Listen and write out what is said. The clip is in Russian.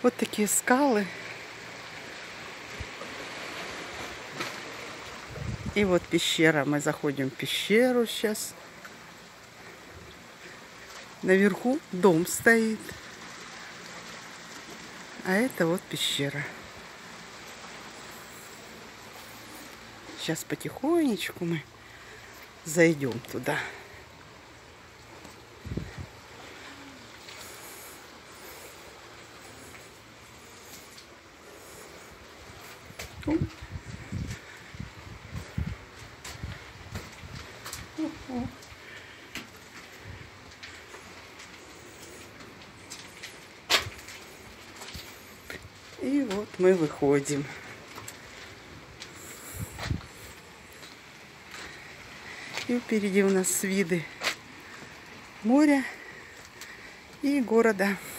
Вот такие скалы. И вот пещера. Мы заходим в пещеру сейчас. Наверху дом стоит. А это вот пещера. Сейчас потихонечку мы зайдем туда. И вот мы выходим. И впереди у нас виды моря и города.